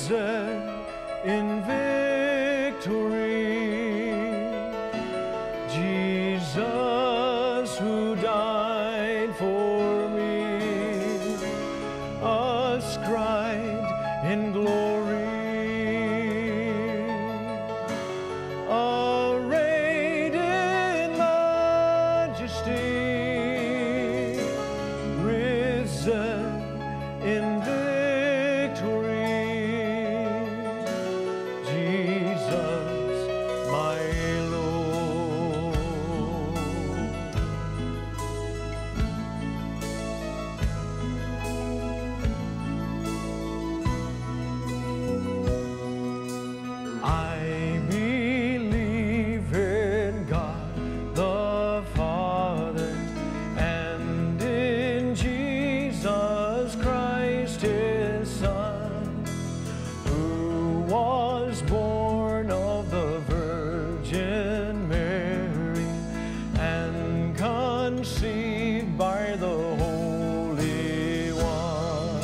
risen in victory. Jesus who died for me, ascribed in glory, arrayed in majesty, risen in victory. Jesus, my Lord. I believe in God the Father and in Jesus Christ, His Son, who was born of the Virgin Mary and conceived by the Holy One.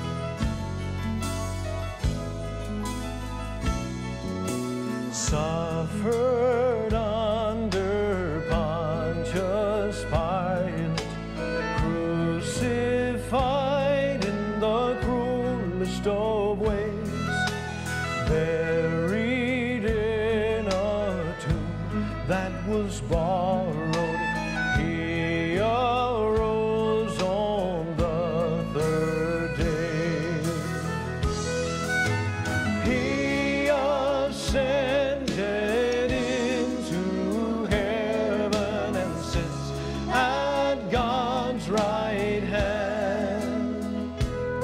Suffered under Pontius Pilate, crucified in the cruelest of ways, buried in a tomb that was borrowed. He arose on the third day. He ascended into heaven and sits at God's right hand.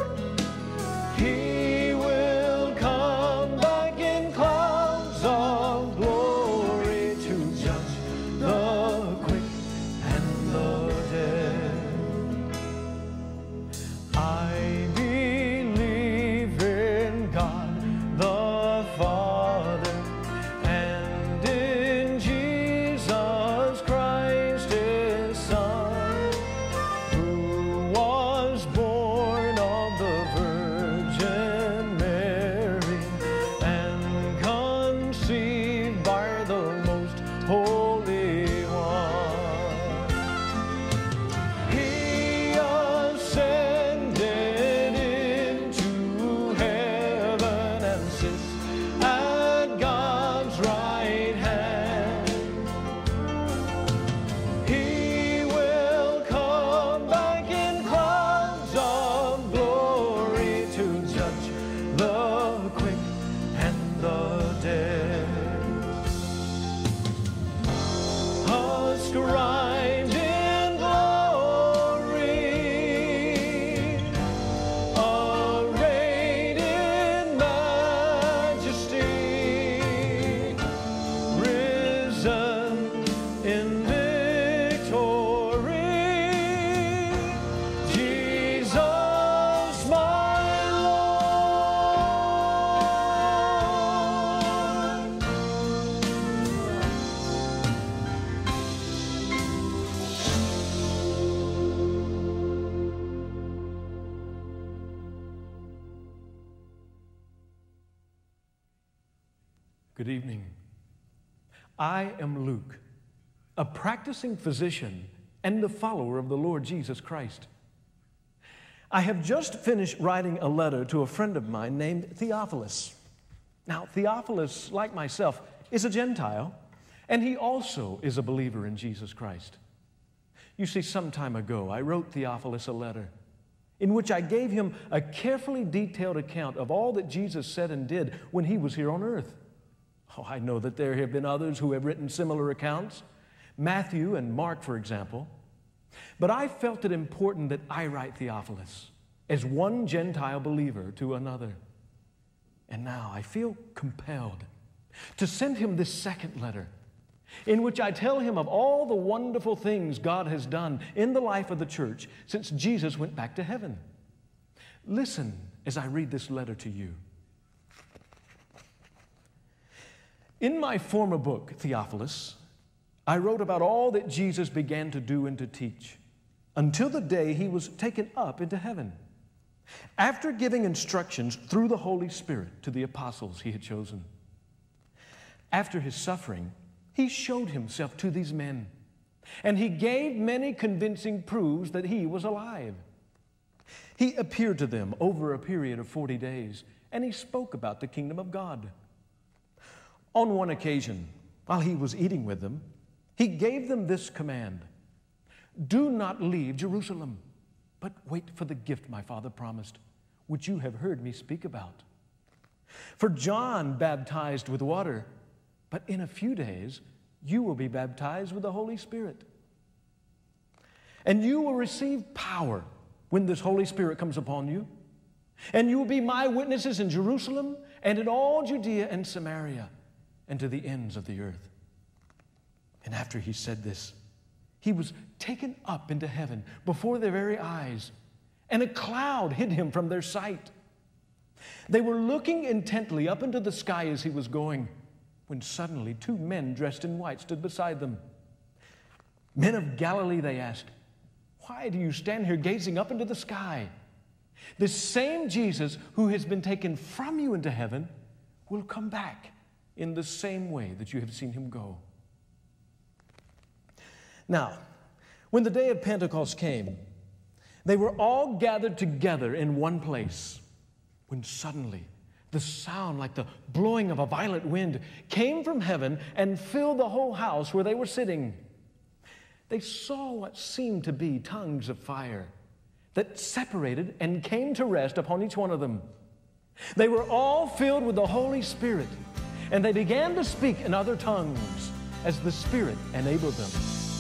He will come back in clouds of glory to judge the quick and the dead. I believe in God the Father and in Jesus Christ, His Son, who was born of the Virgin Mary and conceived by the most Holy One. He ascended into heaven and sits at God's right hand. He will come back in clouds of glory to judge the quick and the dead. Ascribed in glory, arrayed in majesty, risen in victory. Jesus, my Lord. Good evening. I am Luke, a practicing physician and the follower of the Lord Jesus Christ. I have just finished writing a letter to a friend of mine named Theophilus. Now, Theophilus, like myself, is a Gentile, and he also is a believer in Jesus Christ. You see, some time ago, I wrote Theophilus a letter in which I gave him a carefully detailed account of all that Jesus said and did when he was here on earth. Oh, I know that there have been others who have written similar accounts, Matthew and Mark, for example. But I felt it important that I write Theophilus as one Gentile believer to another. And now I feel compelled to send him this second letter in which I tell him of all the wonderful things God has done in the life of the church since Jesus went back to heaven. Listen as I read this letter to you. In my former book, Theophilus, I wrote about all that Jesus began to do and to teach until the day he was taken up into heaven. after giving instructions through the Holy Spirit to the apostles he had chosen. After his suffering, he showed himself to these men, and he gave many convincing proofs that he was alive. He appeared to them over a period of 40 days, and he spoke about the kingdom of God. On one occasion, while he was eating with them, he gave them this command: "Do not leave Jerusalem, but wait for the gift my Father promised, which you have heard me speak about. For John baptized with water, but in a few days you will be baptized with the Holy Spirit. And you will receive power when this Holy Spirit comes upon you. And you will be my witnesses in Jerusalem and in all Judea and Samaria and to the ends of the earth." And after he said this, he was taken up into heaven before their very eyes, and a cloud hid him from their sight. They were looking intently up into the sky as he was going, when suddenly 2 men dressed in white stood beside them. "Men of Galilee," they asked, "why do you stand here gazing up into the sky? This same Jesus who has been taken from you into heaven will come back in the same way that you have seen him go." Now, when the day of Pentecost came, they were all gathered together in one place, when suddenly the sound like the blowing of a violent wind came from heaven and filled the whole house where they were sitting. They saw what seemed to be tongues of fire that separated and came to rest upon each one of them. They were all filled with the Holy Spirit, and they began to speak in other tongues as the Spirit enabled them.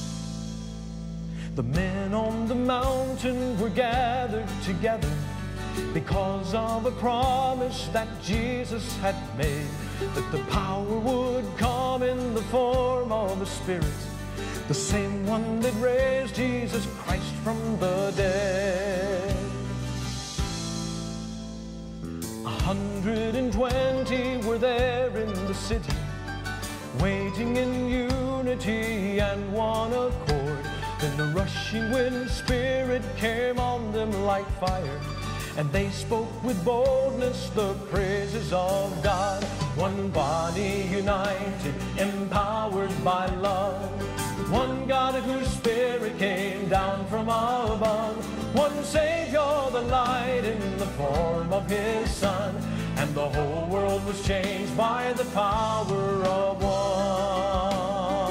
The men on the mountain were gathered together because of a promise that Jesus had made, that the power would come in the form of a Spirit, the same one that raised Jesus Christ from the dead. 120 were there in the city, waiting in unity and one accord. Then the rushing wind Spirit came on them like fire, and they spoke with boldness the praises of God. One body united, empowered by love. One God whose Spirit came down from above. One Savior, the light in the form of His Son. And the whole world was changed by the power of one.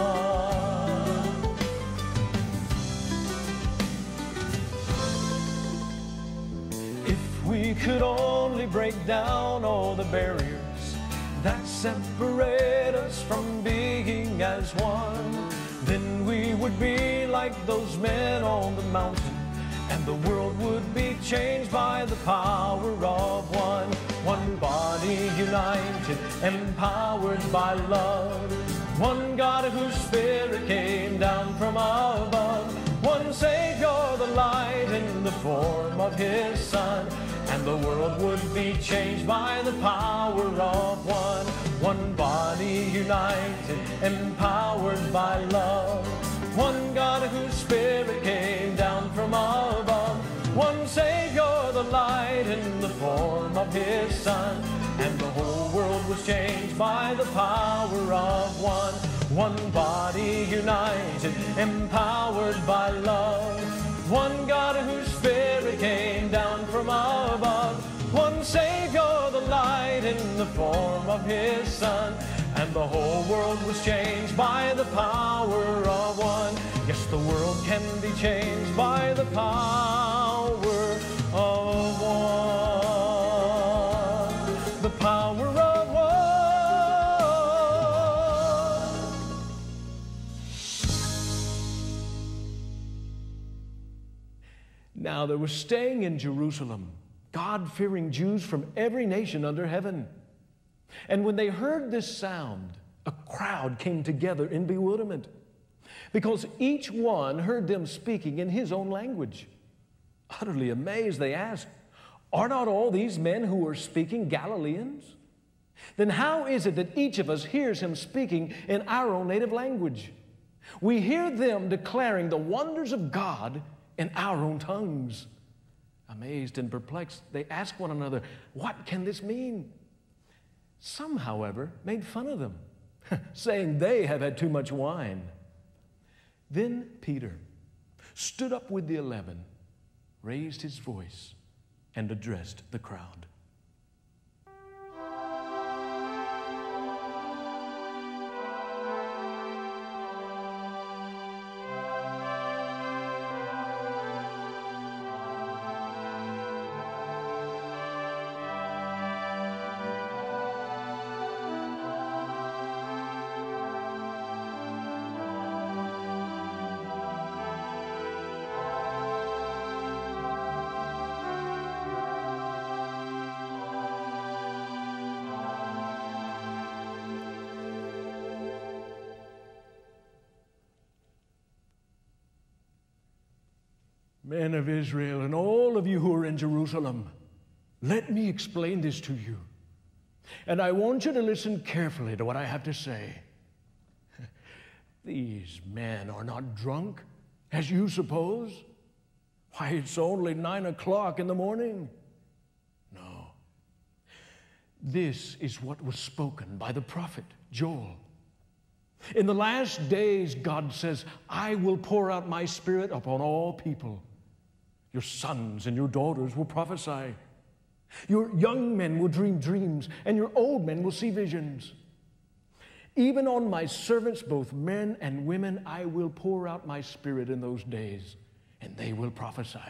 We could only break down all the barriers that separate us from being as one, then we would be like those men on the mountain, and the world would be changed by the power of one. One body united, empowered by love. One God whose Spirit came down from above. One Savior, the light in the form of His Son. And the world would be changed by the power of one. One body united, empowered by love. One God whose Spirit came down from above. One Savior, the light in the form of His Son. And the whole world was changed by the power of one. One body united, empowered by love. One God whose Spirit came down from above. One Savior, the light in the form of His Son. And the whole world was changed by the power of one. Yes, the world can be changed by the power of one. The power of one. Now there was staying in Jerusalem God-fearing Jews from every nation under heaven. And when they heard this sound, a crowd came together in bewilderment, because each one heard them speaking in his own language. Utterly amazed, they asked, "Are not all these men who are speaking Galileans? Then how is it that each of us hears him speaking in our own native language? We hear them declaring the wonders of God in our own tongues." Amazed and perplexed, they asked one another, "What can this mean?" Some, however, made fun of them, saying they have had too much wine. Then Peter stood up with the 11, raised his voice, and addressed the crowd. Men of Israel, and all of you who are in Jerusalem, let me explain this to you. And I want you to listen carefully to what I have to say. These men are not drunk, as you suppose. Why, it's only 9 o'clock in the morning. No. This is what was spoken by the prophet Joel. In the last days, God says, I will pour out my Spirit upon all people. Your sons and your daughters will prophesy. Your young men will dream dreams, and your old men will see visions. Even on my servants, both men and women, I will pour out my Spirit in those days, and they will prophesy.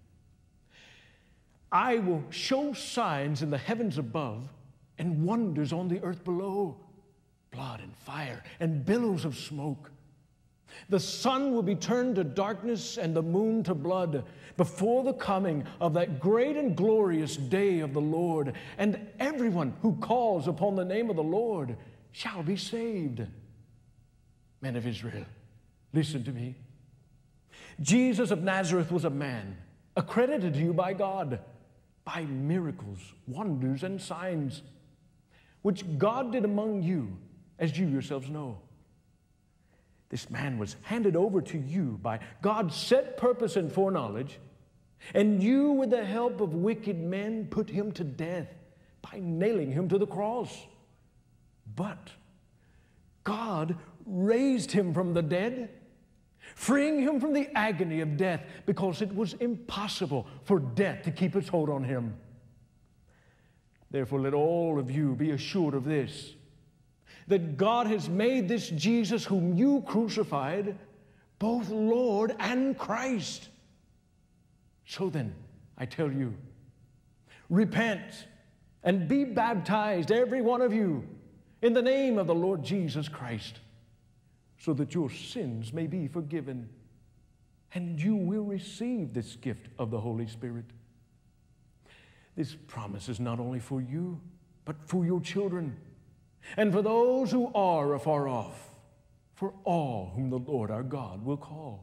I will show signs in the heavens above and wonders on the earth below, blood and fire and billows of smoke. The sun will be turned to darkness and the moon to blood before the coming of that great and glorious day of the Lord, and everyone who calls upon the name of the Lord shall be saved. Men of Israel, listen to me. Jesus of Nazareth was a man accredited to you by God by miracles, wonders, and signs, which God did among you, as you yourselves know. This man was handed over to you by God's set purpose and foreknowledge, and you, with the help of wicked men, put him to death by nailing him to the cross. But God raised him from the dead, freeing him from the agony of death, because it was impossible for death to keep its hold on him. Therefore, let all of you be assured of this, that God has made this Jesus whom you crucified both Lord and Christ. So then, I tell you, repent and be baptized, every one of you, in the name of the Lord Jesus Christ, so that your sins may be forgiven, and you will receive this gift of the Holy Spirit. This promise is not only for you, but for your children, and for those who are afar off, for all whom the Lord our God will call.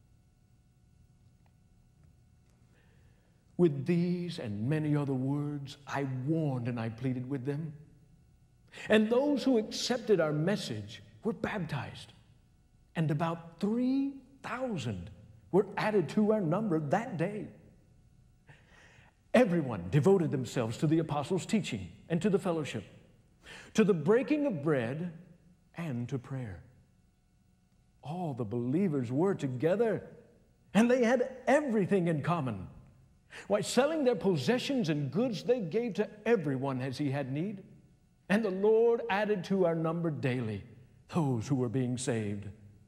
With these and many other words, I warned and I pleaded with them. And those who accepted our message were baptized, and about 3,000 were added to our number that day. Everyone devoted themselves to the apostles' teaching and to the fellowship, to the breaking of bread, and to prayer. All the believers were together, and they had everything in common. Why, selling their possessions and goods, they gave to everyone as he had need. And the Lord added to our number daily those who were being saved.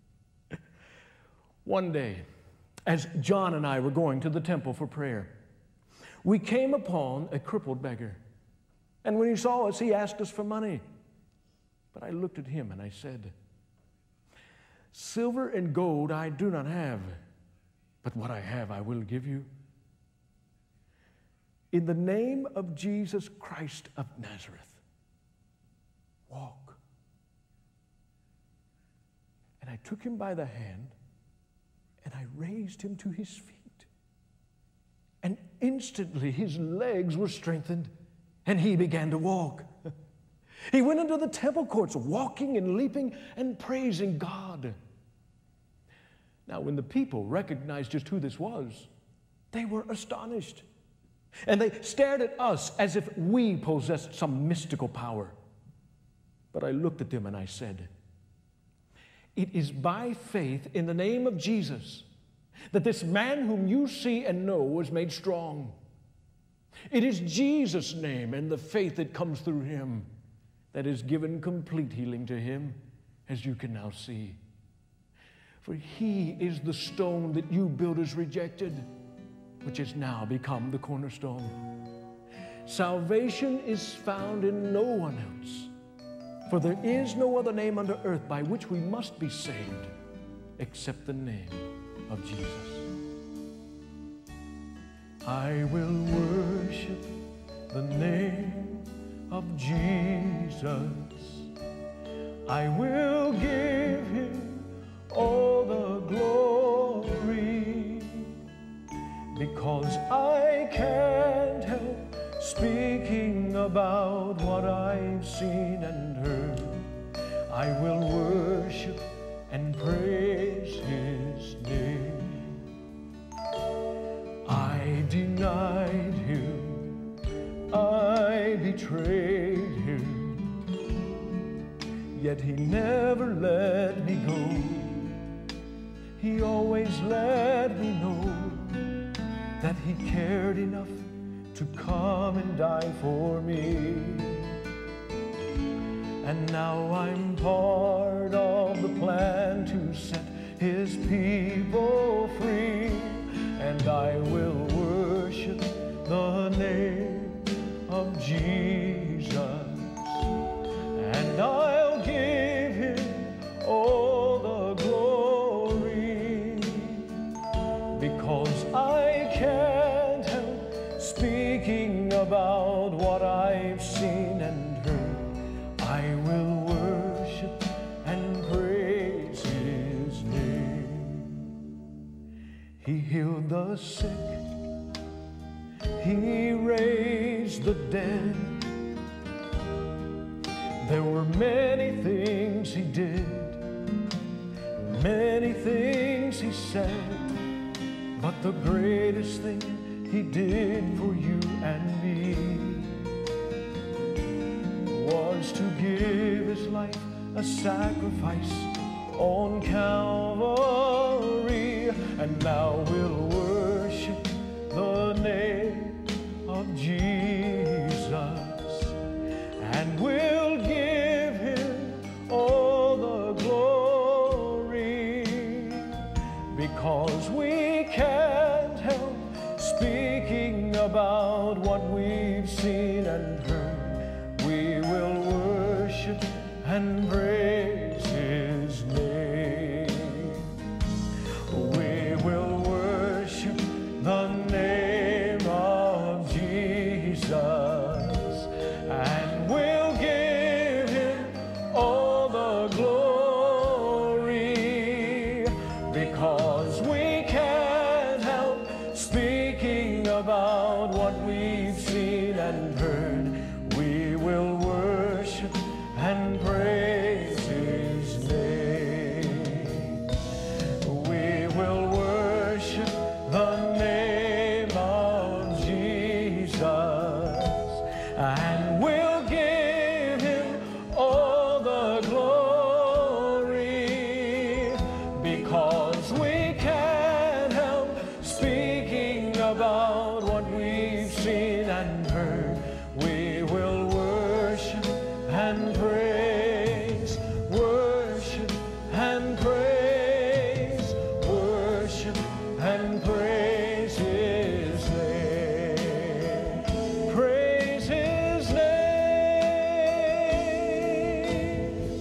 One day, as John and I were going to the temple for prayer, we came upon a crippled beggar. And when he saw us, he asked us for money. But I looked at him and I said, "Silver and gold I do not have, but what I have I will give you. In the name of Jesus Christ of Nazareth, walk." And I took him by the hand, and I raised him to his feet. And instantly his legs were strengthened, and he began to walk. He went into the temple courts, walking and leaping and praising God. Now, when the people recognized just who this was, they were astonished. And they stared at us as if we possessed some mystical power. But I looked at them and I said, it is by faith in the name of Jesus that this man whom you see and know was made strong. It is Jesus' name and the faith that comes through him that has given complete healing to him, as you can now see. For he is the stone that you builders rejected, which has now become the cornerstone. Salvation is found in no one else, for there is no other name under earth by which we must be saved except the name of Jesus. I will worship the name of Jesus. I will give him all the glory, because I can't help speaking about what I've seen and heard. I will worship and praise his name. I denied him, I betrayed him, yet he never let me go. He always let me know that he cared enough to come and die for me. And now I'm part of the plan to set his people free. And I will worship the name of Jesus. And I'll give him all the glory, because I can't help speaking about what I've seen and heard. I will worship and praise his name. He healed the sick, he raised the dead. There were many things he did, many things he said, but the greatest thing he did for you and me was to give his life a sacrifice on Calvary. And now we'll worship the name of Jesus, and we'll give him all the glory, because we can't help speaking about what we've seen and heard. We will worship and praise his name. We will worship the name of Jesus, and we'll give him all the glory, because we can't help speaking about what we've seen and heard. We will worship and praise his name. We will worship the name of Jesus, and we'll give him all the glory, because we can't help speaking about what we've seen and heard. We will worship and praise, worship and praise, worship and praise his name. Praise his name.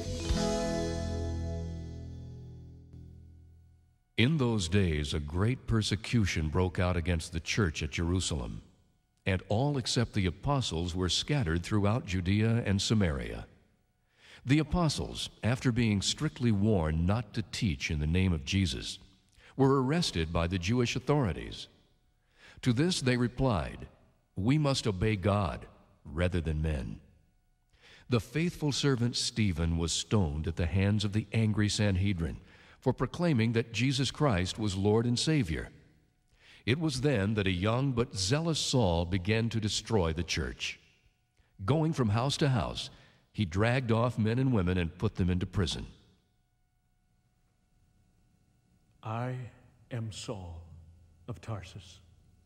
In those days, a great persecution broke out against the church at Jerusalem, and all except the apostles were scattered throughout Judea and Samaria. The apostles, after being strictly warned not to teach in the name of Jesus, were arrested by the Jewish authorities. To this they replied, "We must obey God rather than men." The faithful servant Stephen was stoned at the hands of the angry Sanhedrin for proclaiming that Jesus Christ was Lord and Savior. It was then that a young but zealous Saul began to destroy the church. Going from house to house, he dragged off men and women and put them into prison. I am Saul of Tarsus.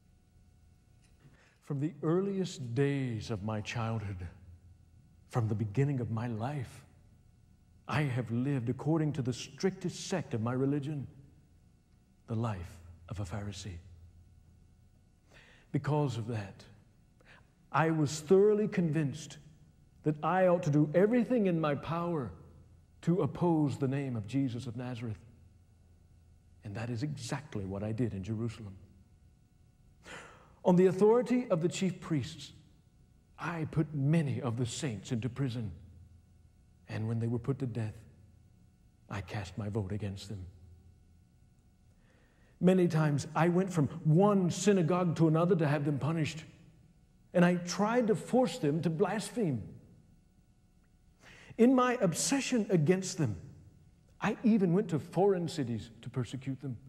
From the earliest days of my childhood, from the beginning of my life, I have lived according to the strictest sect of my religion, the life of a Pharisee. Because of that, I was thoroughly convinced that I ought to do everything in my power to oppose the name of Jesus of Nazareth. And that is exactly what I did in Jerusalem. On the authority of the chief priests, I put many of the saints into prison. And when they were put to death, I cast my vote against them. Many times I went from one synagogue to another to have them punished, and I tried to force them to blaspheme. In my obsession against them, I even went to foreign cities to persecute them.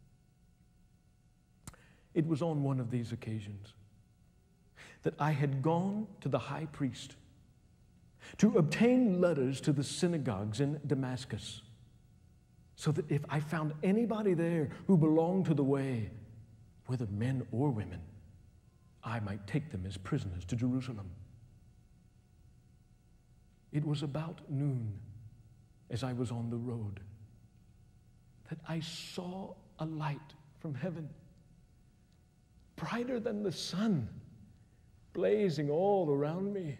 It was on one of these occasions that I had gone to the high priest to obtain letters to the synagogues in Damascus, so that if I found anybody there who belonged to the way, whether men or women, I might take them as prisoners to Jerusalem. It was about noon, as I was on the road, that I saw a light from heaven, brighter than the sun, blazing all around me.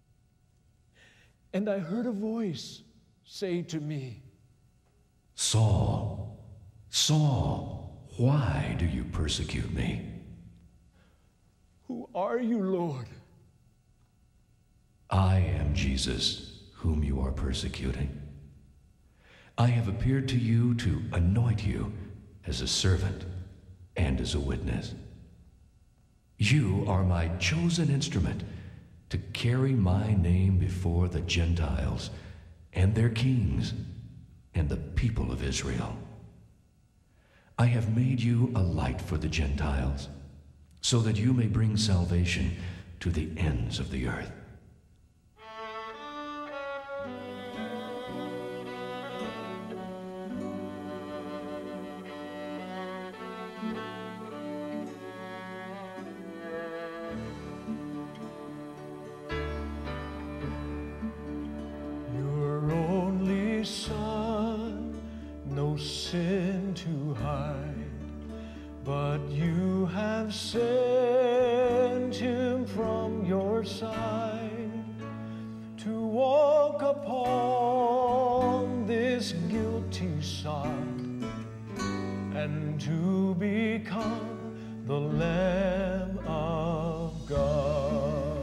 And I heard a voice say to me, "Saul, Saul, why do you persecute me?" "Who are you, Lord?" "I am Jesus, whom you are persecuting. I have appeared to you to anoint you as a servant and as a witness. You are my chosen instrument to carry my name before the Gentiles and their kings and the people of Israel. I have made you a light for the Gentiles, so that you may bring salvation to the ends of the earth." Your only Son, no sin to hide, but you have sent him from your side to walk upon this guilty sod and to become the Lamb of God.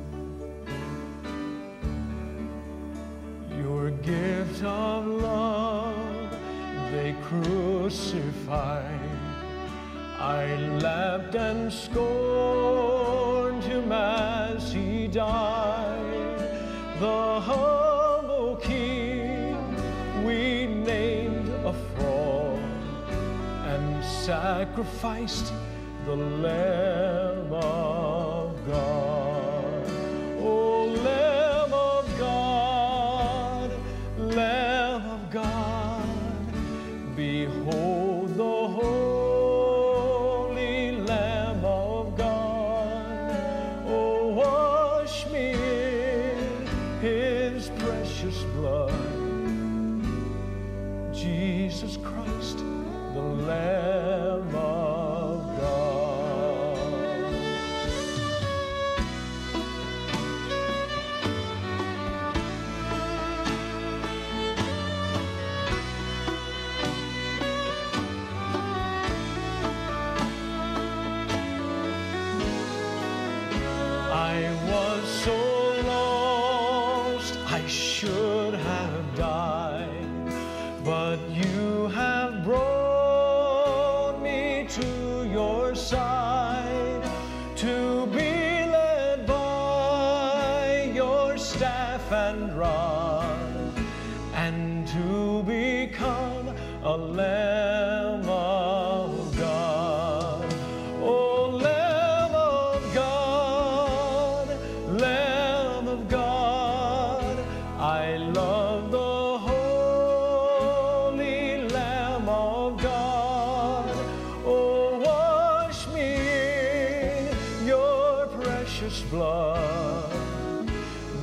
Your gift of love they crucified. I laughed and scorned him as he died. The humble King we named a fraud and sacrificed the Lamb of God. Oh, Lamb of God, Lamb of God, behold the holy Lamb of God. Oh, wash me in his precious blood. Jesus Christ, the Lamb of God. I was so lost, I should have died, but you have brought me to your side to be led by your staff and rod and to become a Lamb of God.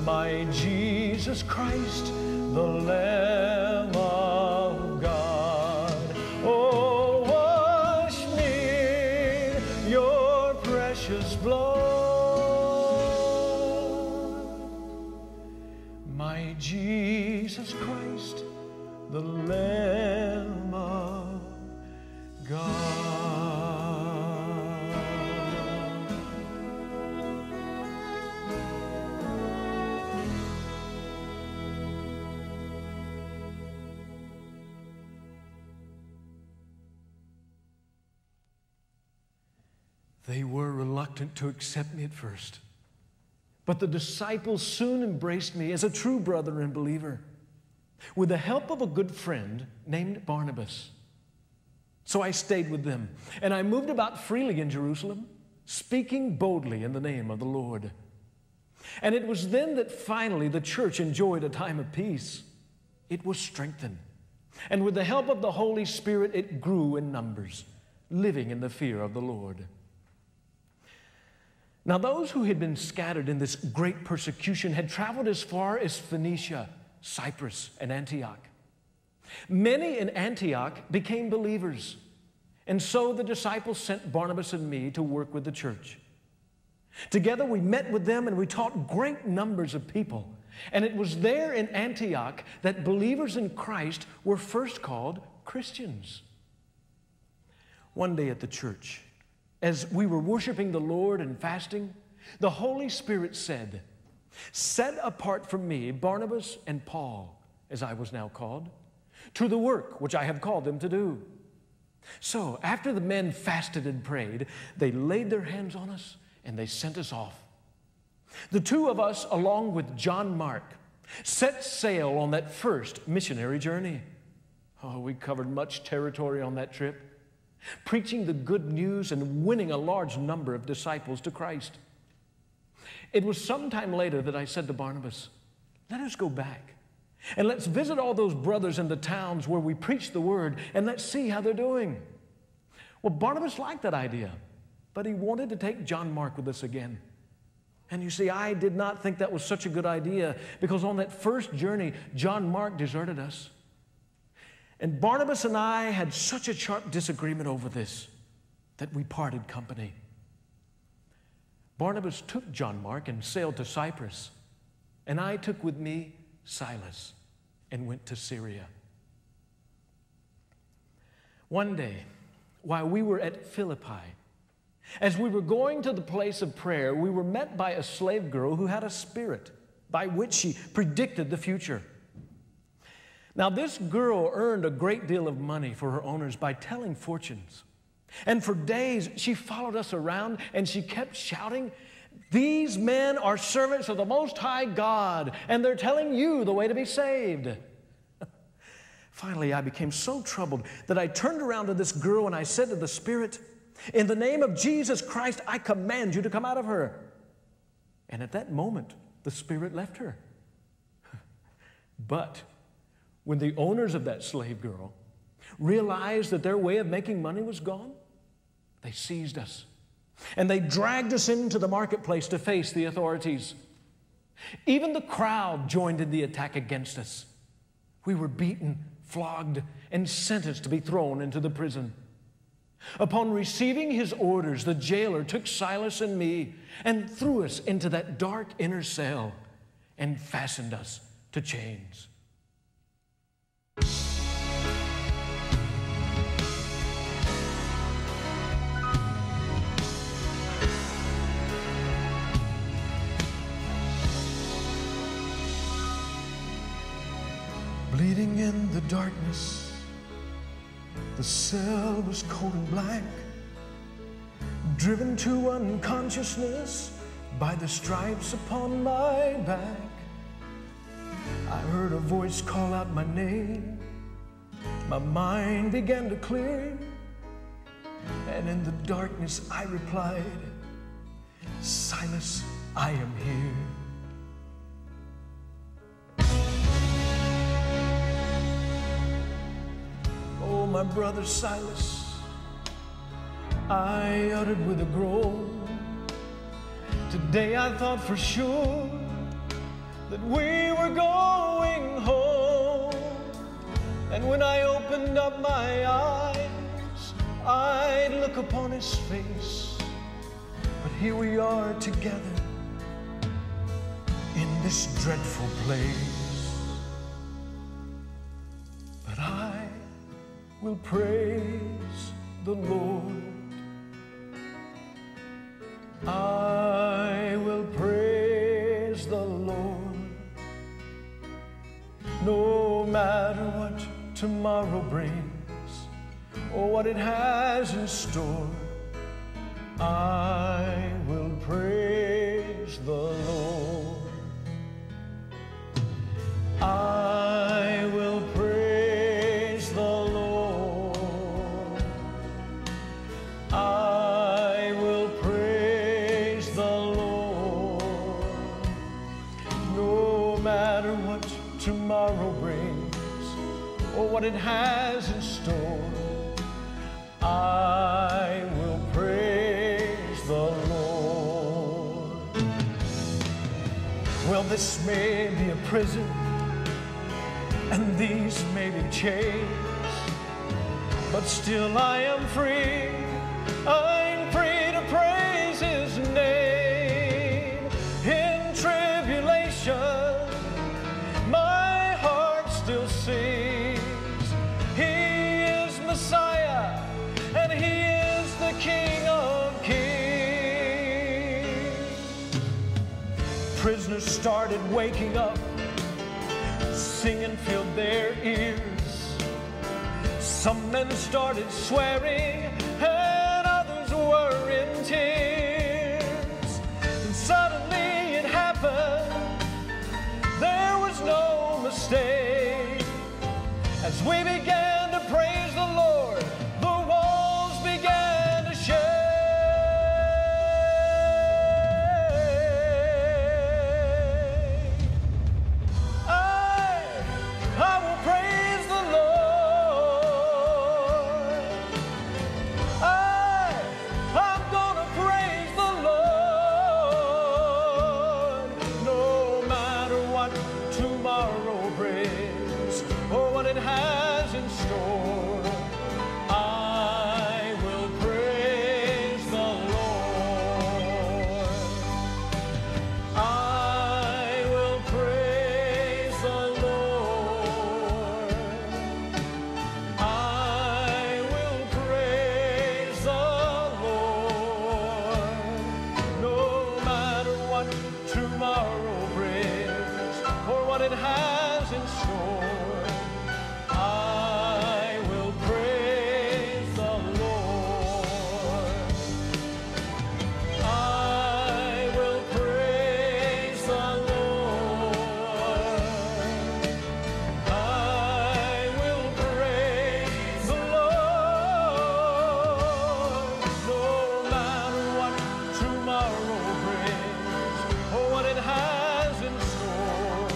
my Jesus Christ, the Lamb of God. Oh, wash me in your precious blood. My Jesus Christ, the Lamb of God. They were reluctant to accept me at first, but the disciples soon embraced me as a true brother and believer, with the help of a good friend named Barnabas. So I stayed with them, and I moved about freely in Jerusalem, speaking boldly in the name of the Lord. And it was then that finally the church enjoyed a time of peace. It was strengthened, and with the help of the Holy Spirit, it grew in numbers, living in the fear of the Lord. Now, those who had been scattered in this great persecution had traveled as far as Phoenicia, Cyprus, and Antioch. Many in Antioch became believers, and so the disciples sent Barnabas and me to work with the church. Together we met with them and we taught great numbers of people, and it was there in Antioch that believers in Christ were first called Christians. One day at the church, as we were worshiping the Lord and fasting, the Holy Spirit said, "Set apart from me Barnabas and Paul," as I was now called, "to the work which I have called them to do." So after the men fasted and prayed, they laid their hands on us and they sent us off. The two of us, along with John Mark, set sail on that first missionary journey. Oh, we covered much territory on that trip, preaching the good news and winning a large number of disciples to Christ. It was sometime later that I said to Barnabas, "Let us go back and let's visit all those brothers in the towns where we preach the word, and let's see how they're doing." Well, Barnabas liked that idea, but he wanted to take John Mark with us again. And you see, I did not think that was such a good idea, because on that first journey, John Mark deserted us. And Barnabas and I had such a sharp disagreement over this that we parted company. Barnabas took John Mark and sailed to Cyprus, and I took with me Silas and went to Syria. One day, while we were at Philippi, as we were going to the place of prayer, we were met by a slave girl who had a spirit by which she predicted the future. Now, this girl earned a great deal of money for her owners by telling fortunes. And for days, she followed us around and she kept shouting, "These men are servants of the Most High God, and they're telling you the way to be saved." Finally, I became so troubled that I turned around to this girl and I said to the spirit, "In the name of Jesus Christ, I command you to come out of her." And at that moment, the spirit left her. But when the owners of that slave girl realized that their way of making money was gone, they seized us and they dragged us into the marketplace to face the authorities. Even the crowd joined in the attack against us. We were beaten, flogged, and sentenced to be thrown into the prison. Upon receiving his orders, the jailer took Silas and me and threw us into that dark inner cell and fastened us to chains. Bleeding in the darkness, the cell was cold and black, driven to unconsciousness by the stripes upon my back. I heard a voice call out my name. My mind began to clear, and in the darkness I replied, "Silas, I am here." "Oh, my brother Silas," I uttered with a groan, "today I thought for sure that we were going home. And when I opened up my eyes, I'd look upon his face. But here we are together in this dreadful place. But I will praise the Lord. I will praise the Lord, no matter what tomorrow brings or what it has in store. I will praise the Lord. I will praise the Lord. I will praise the Lord, no matter what tomorrow brings or what it has in store. I will praise the Lord. Well, this may be a prison, and these may be chains, but still I am free. I'm free to praise his name. In tribulation, my heart still sings. He is Messiah, and he is the King of Kings. Prisoners started waking up, singing filled their ears. Some men started swearing, and others were in tears. And suddenly it happened, there was no mistake. As we began to praise the Lord, the walls began to shake. I will praise the Lord. I'm gonna praise the Lord, no matter what tomorrow brings or what it has in store. I will praise the Lord. I will praise the Lord. I will praise the Lord, no matter what tomorrow brings or what it has in store. I will praise the Lord. I will praise the Lord. I will praise the Lord, no matter what tomorrow brings or what it has in store.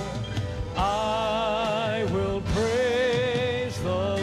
I will praise the Lord.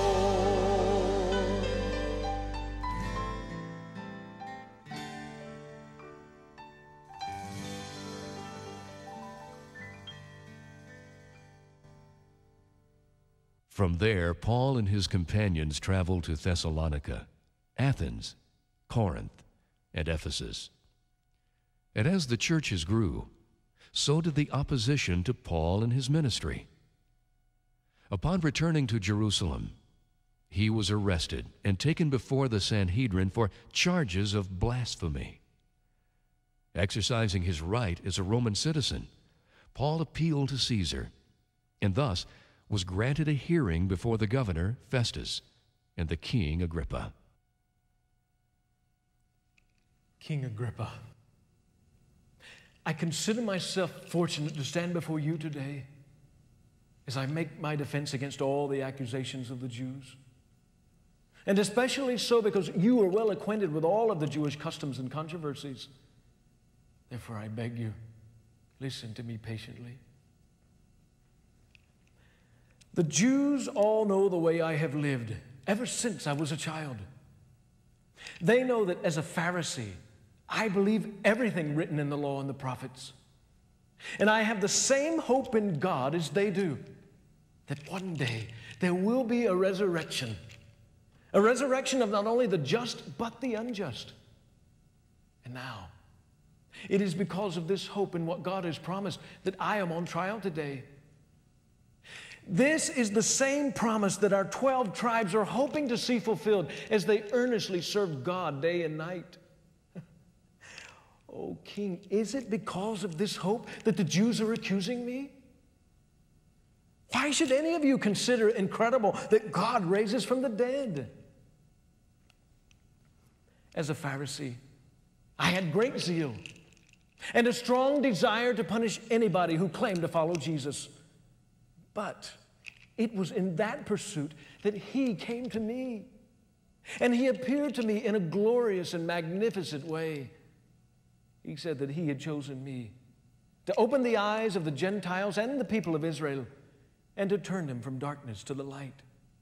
From there, Paul and his companions traveled to Thessalonica, Athens, Corinth, and Ephesus. And as the churches grew, so did the opposition to Paul and his ministry. Upon returning to Jerusalem, he was arrested and taken before the Sanhedrin for charges of blasphemy. Exercising his right as a Roman citizen, Paul appealed to Caesar, and thus was granted a hearing before the governor, Festus, and the king, Agrippa. King Agrippa, I consider myself fortunate to stand before you today as I make my defense against all the accusations of the Jews. And especially so because you are well acquainted with all of the Jewish customs and controversies. Therefore, I beg you, listen to me patiently. The Jews all know the way I have lived ever since I was a child. They know that as a Pharisee, I believe everything written in the law and the prophets. And I have the same hope in God as they do, that one day there will be a resurrection of not only the just, but the unjust. And now, it is because of this hope in what God has promised that I am on trial today. This is the same promise that our 12 tribes are hoping to see fulfilled as they earnestly serve God day and night. Oh, King, is it because of this hope that the Jews are accusing me? Why should any of you consider it incredible that God raises from the dead? As a Pharisee, I had great zeal and a strong desire to punish anybody who claimed to follow Jesus. But it was in that pursuit that He came to me, and He appeared to me in a glorious and magnificent way. He said that He had chosen me to open the eyes of the Gentiles and the people of Israel and to turn them from darkness to the light.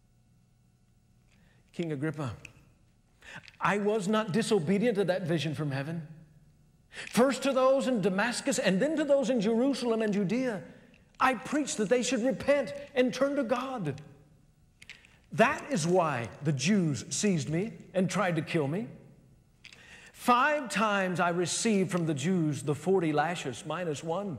King Agrippa, I was not disobedient to that vision from heaven. First to those in Damascus and then to those in Jerusalem and Judea, I preached that they should repent and turn to God. That is why the Jews seized me and tried to kill me. 5 times I received from the Jews the 40 lashes minus 1.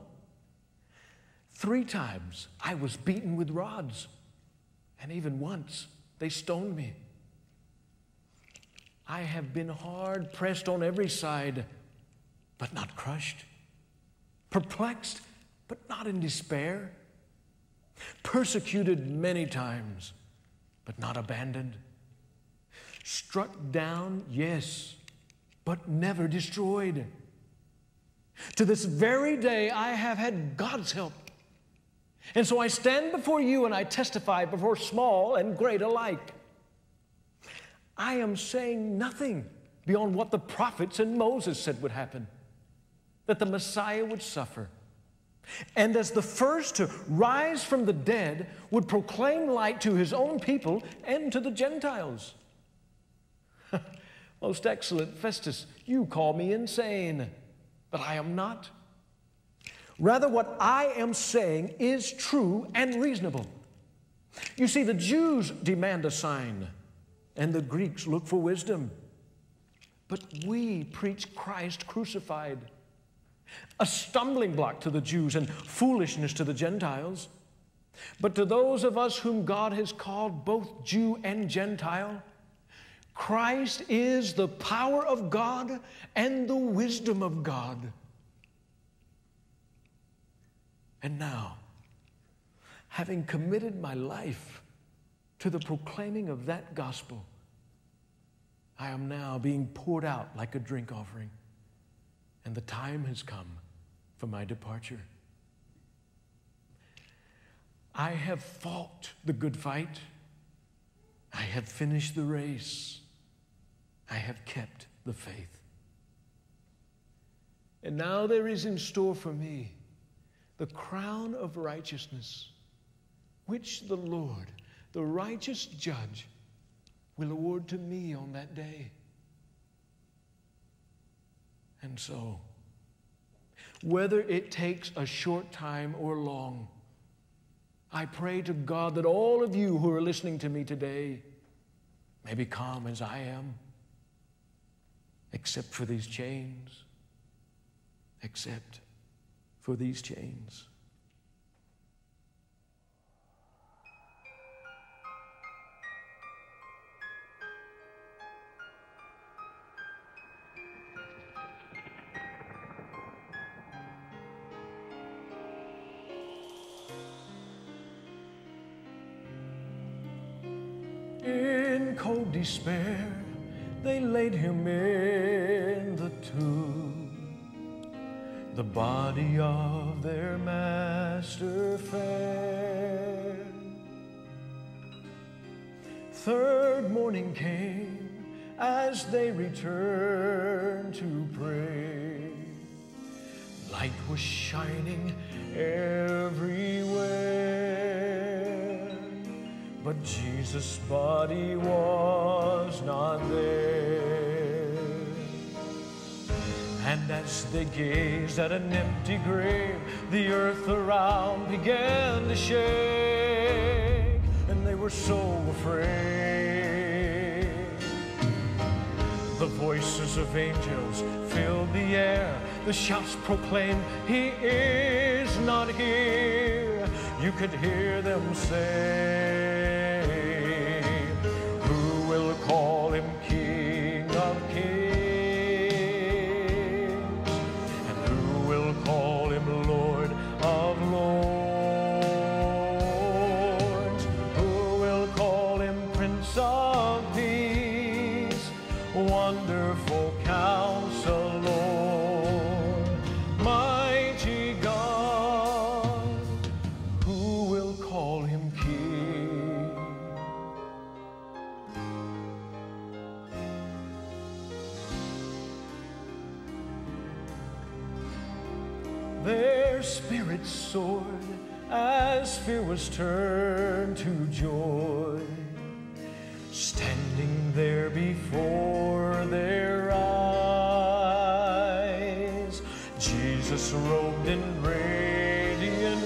3 times I was beaten with rods, and even once they stoned me. I have been hard pressed on every side, but not crushed. Perplexed, but not in despair. Persecuted many times, but not abandoned. Struck down, yes, but never destroyed. To this very day, I have had God's help. And so I stand before you and I testify before small and great alike. I am saying nothing beyond what the prophets and Moses said would happen, that the Messiah would suffer, and as the first to rise from the dead, would proclaim light to His own people and to the Gentiles. Most excellent Festus, you call me insane, but I am not. Rather, what I am saying is true and reasonable. You see, the Jews demand a sign, and the Greeks look for wisdom. But we preach Christ crucified, a stumbling block to the Jews and foolishness to the Gentiles. But to those of us whom God has called both Jew and Gentile, Christ is the power of God and the wisdom of God. And now, having committed my life to the proclaiming of that gospel, I am now being poured out like a drink offering, and the time has come for my departure. I have fought the good fight. I have finished the race. I have kept the faith. And now there is in store for me the crown of righteousness, which the Lord, the righteous judge, will award to me on that day. And so, whether it takes a short time or long, I pray to God that all of you who are listening to me today may be calm as I am, except for these chains, except for these chains. In cold despair, they laid him in the tomb. The body of their master fell. Third morning came as they returned to pray. Light was shining everywhere, but Jesus' body was not there. And as they gazed at an empty grave, the earth around began to shake, and they were so afraid. The voices of angels filled the air. The shouts proclaimed, "He is not here." You could hear them say, "Who will call him King of Kings? And who will call him Lord of Lords? Who will call him Prince of Peace? Wonderful Counselor, mighty God, who will call him King?" Their spirits soared as fear was turned to joy, standing there before their eyes. Jesus robed in radiant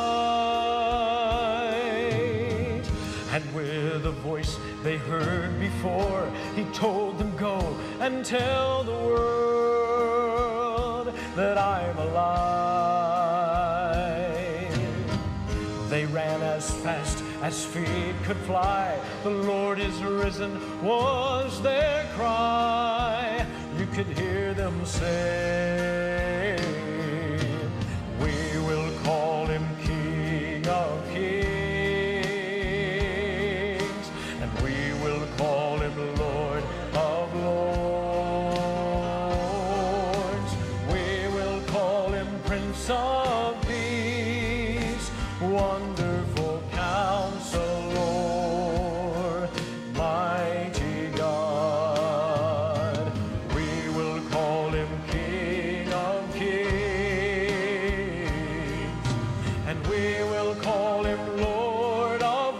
white, and with a voice they heard before, he told them, "Go and tell the world that I'm alive." They ran as fast as feet could fly. "The Lord is risen," was their cry. You could hear them say, "We will call him King of Kings, and we will call him Lord of Lords. We will call him Prince of Peace, Wonderful Counselor, mighty God. We will call him King of Kings, and we will call him Lord of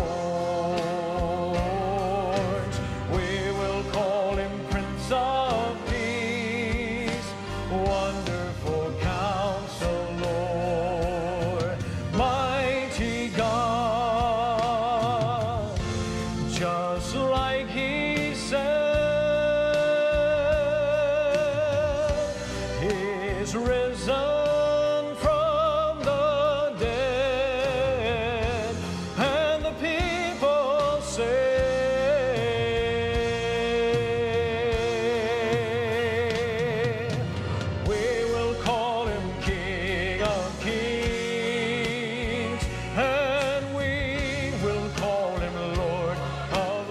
Lords. We will call him Prince of Peace, Wonderful Counselor, mighty God." Just like he said, he's risen from the dead, and the people say, "We will call him King of Kings, and we will call him Lord of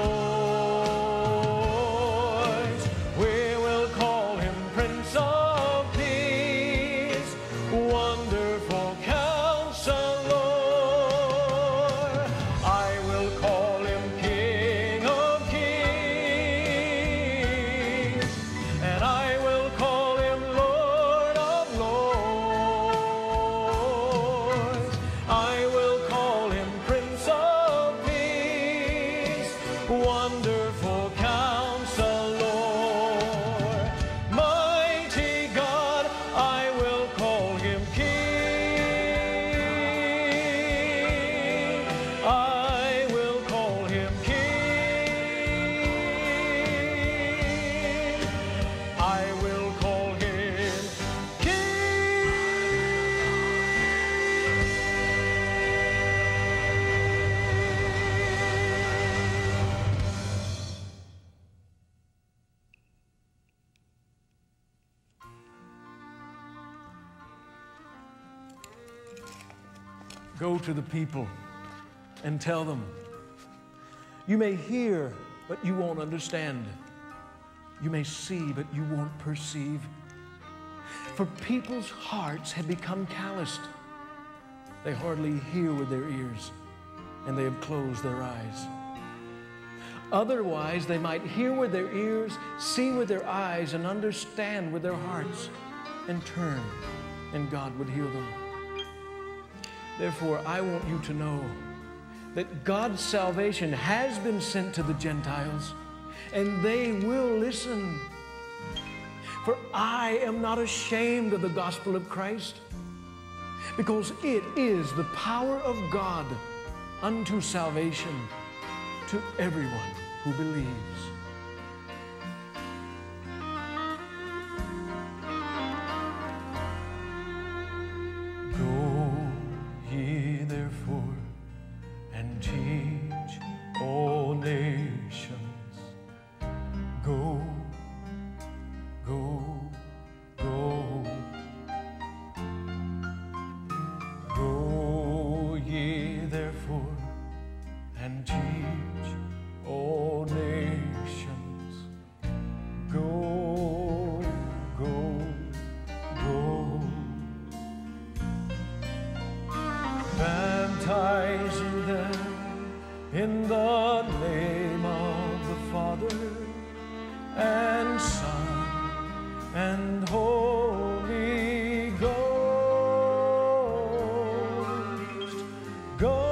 Lords. We will call him Prince of Peace, Wonderful Counselor. I will call him King of Kings, and I will call him Lord of Lords. I will call him Prince of Peace, Wonderful Counselor, mighty God. I will call him King. I will call him King. I will call him Go to the people and tell them, "You may hear, but you won't understand. You may see, but you won't perceive. For people's hearts have become calloused. They hardly hear with their ears, and they have closed their eyes. Otherwise, they might hear with their ears, see with their eyes, and understand with their hearts, and turn, and God would heal them." Therefore, I want you to know that God's salvation has been sent to the Gentiles, and they will listen. For I am not ashamed of the gospel of Christ, because it is the power of God unto salvation to everyone who believes. Go ye therefore and teach all nations. Go, go, go. Go ye therefore and teach all nations. Go, go, go. Baptizing them in the name of the Father and Son and Holy Ghost. Go.